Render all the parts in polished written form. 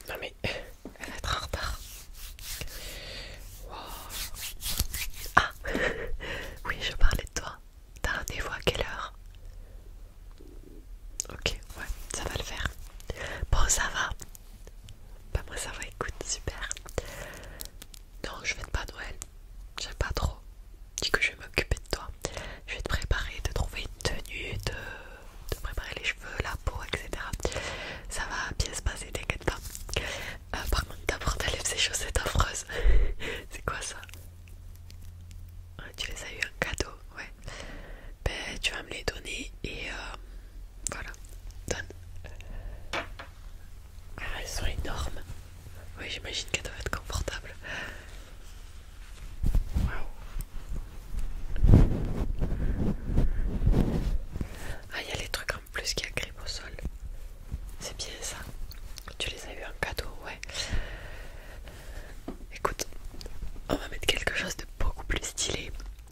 Non mais, elle va être en retard. Wow. Ah, oui, je parlais de toi. T'as rendez-vous à quelle heure? Ok, ouais, ça va le faire. Bon, ça va. Bah moi ça va, écoute, super. Non, je fête pas Noël. J'aime pas trop. Dis que je vais m'occuper de toi. Je vais te préparer, te trouver une tenue, te préparer les cheveux, la peau, etc. Ça va bien se passer, t'inquiète pas. Par contre, d'abord t'enlèves ces chaussettes affreuses. C'est quoi ça? Ah, tu les as eu un cadeau, ouais. Ben, tu vas me les donner et voilà. Donne. Ah, elles sont énormes. Oui, j'imagine qu'elles doivent être confortables. Waouh. Ah, il y a les trucs en plus qui agrippent au sol. C'est bien ça. Tu les as eu en cadeau, ouais. Écoute, on va mettre quelque chose de beaucoup plus stylé.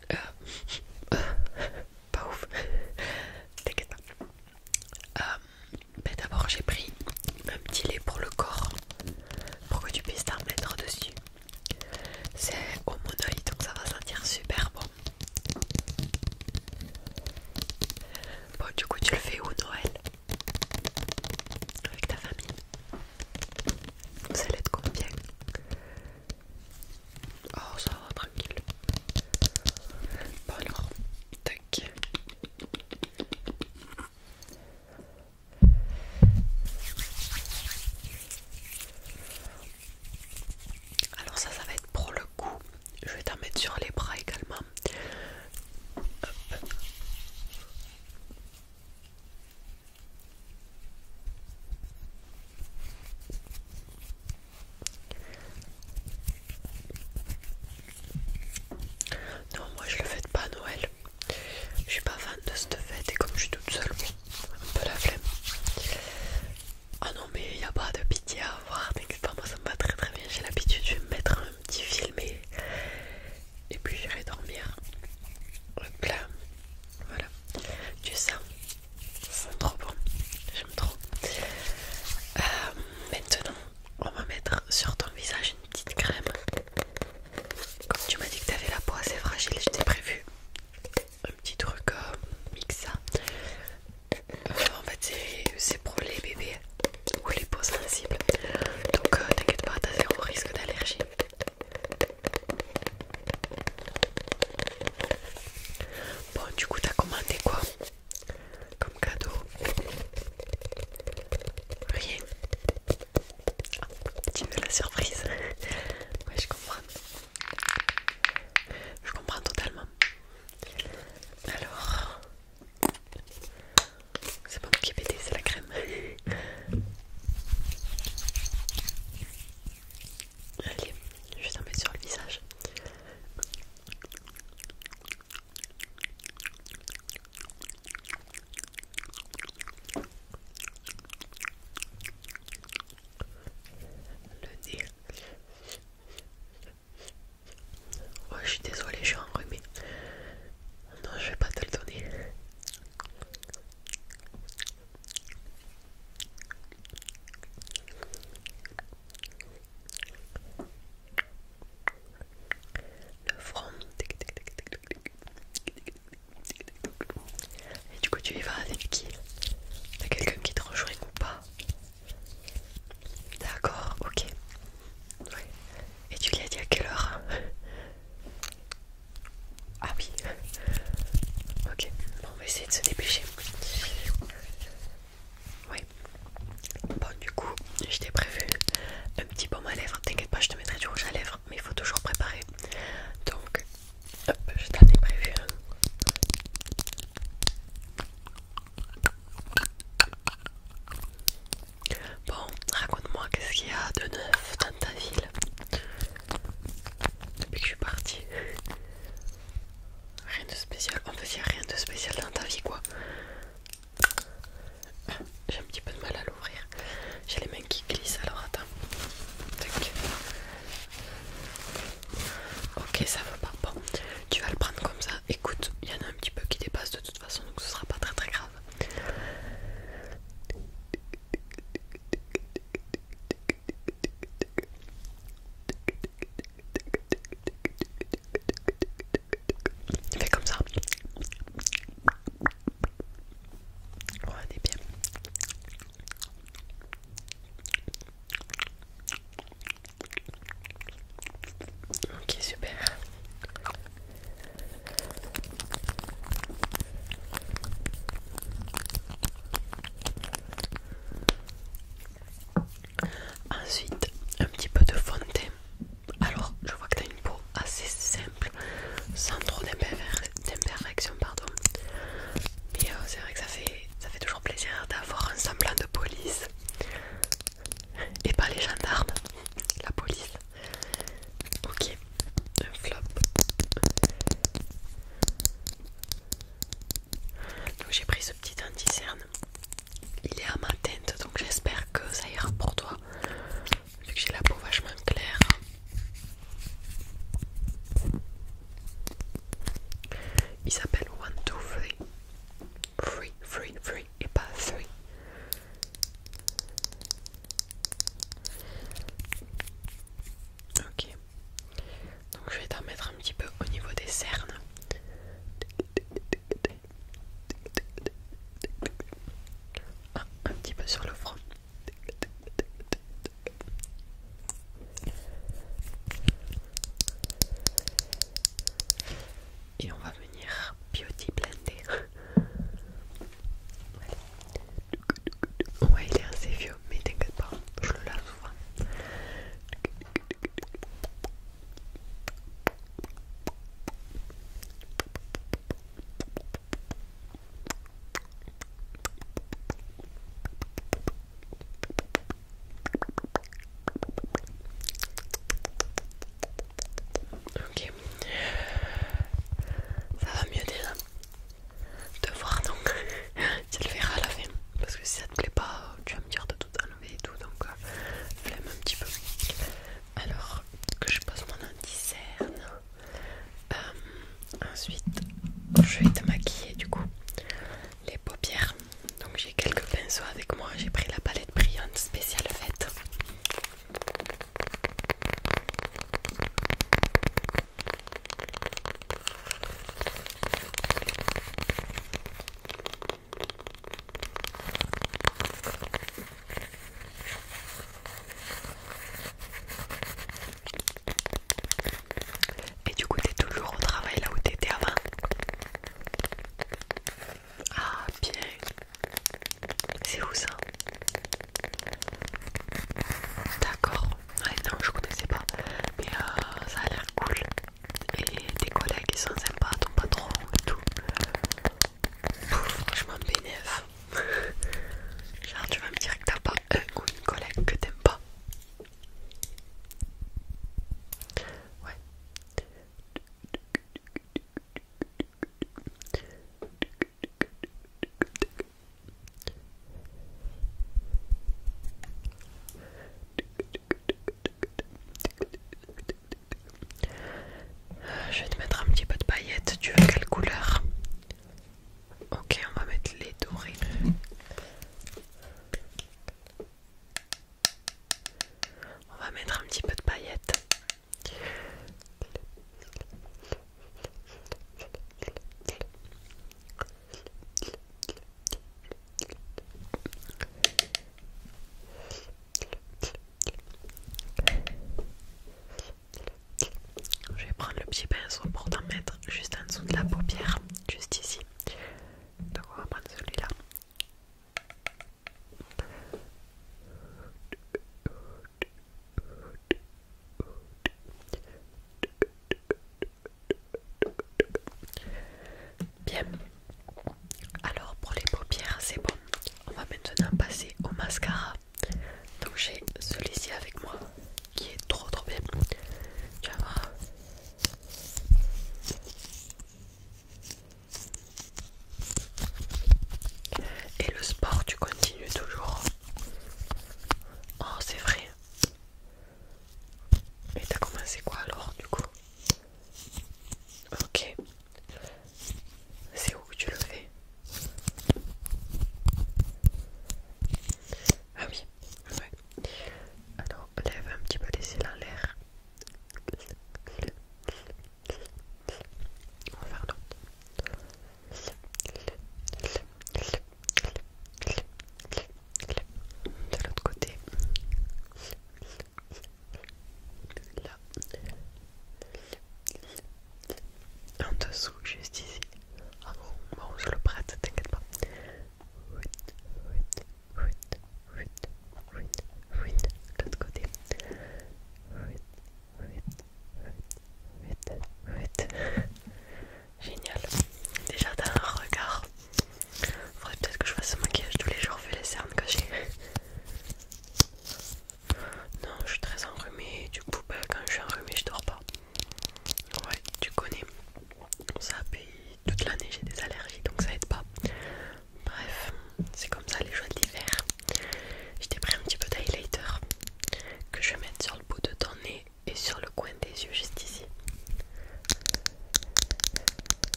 Pas ouf. T'inquiète pas. Ben d'abord, j'ai pris un petit lait pour le corps. Pour que tu puisses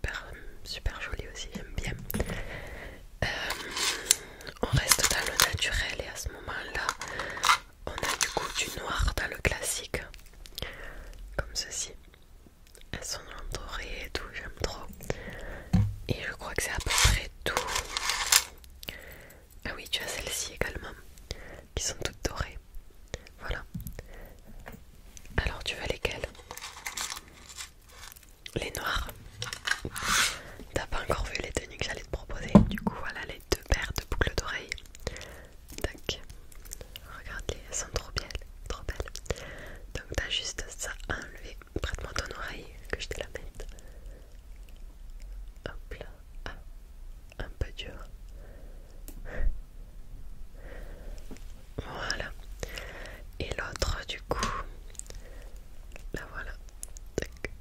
super joli aussi, j'aime bien. On reste dans le naturel et à ce moment-là, on a du coup du noir dans le classique, comme ceci. Elles sont dorées et tout, j'aime trop. Et je crois que c'est à peu près tout. Ah oui, tu as celles-ci également, qui sont toutes dorées. Voilà. Alors tu veux lesquelles? Les noirs. T'as pas encore vu les tenues que j'allais te proposer. Du coup voilà les deux paires de boucles d'oreilles. Tac. Regarde-les, elles sont trop belles. Trop belles. Donc t'as juste ça à enlever. Prête-moi ton oreille que je te la mette. Hop là. Ah, un peu dur. Voilà. Et l'autre du coup. Là voilà. Tac.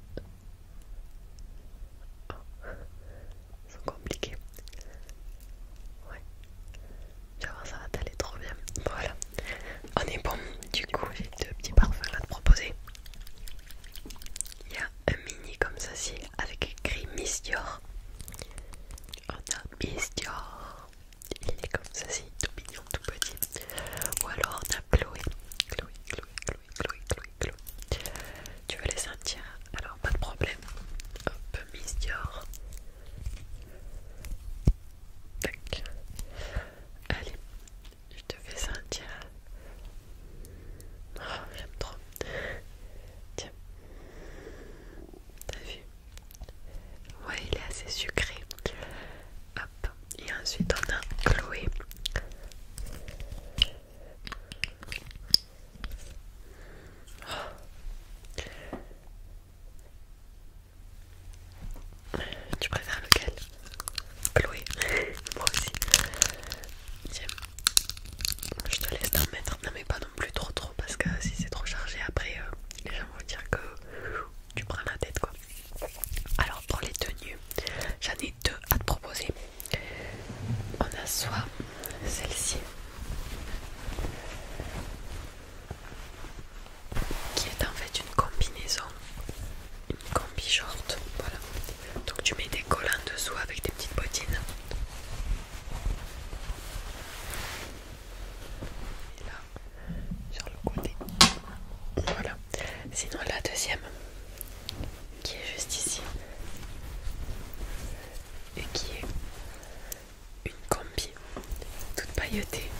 Oh. Ils sont compliqués. Ouais. Tu vas voir, ça va t'aller trop bien. Voilà. On est bon. Du coup, j'ai deux petits parfums à te proposer. Il y a un mini comme ceci avec écrit Miss Dior. On a Miss Dior. Il est comme ceci, tout mignon, tout petit. Ou alors on a Chloé. Chloé, Chloé, Chloé, Chloé, Chloé, Chloé. Tu veux les sentir? Alors pas de problème. Hop, Miss Dior. Tac. Allez, je te fais sentir. Oh, j'aime trop. Tiens. T'as vu? Ouais, il est assez sucré. Hop. Et ensuite on a Chloé. Tu préfères lequel? Chloé. Moi aussi. Tiens. Je te laisse t'en mettre. Non mais pas non plus trop parce que si c'est trop chargé après les gens vont dire que tu prends la tête quoi. Alors pour les tenues, j'en ai deux à te proposer. On a soit celle-ci qui est en fait une combinaison, une combi short, voilà. Donc tu mets des collants dessous avec des petites bottines. Et là, sur le côté. Voilà. Sinon la deuxième, qui est juste ici, et qui est une combi toute pailletée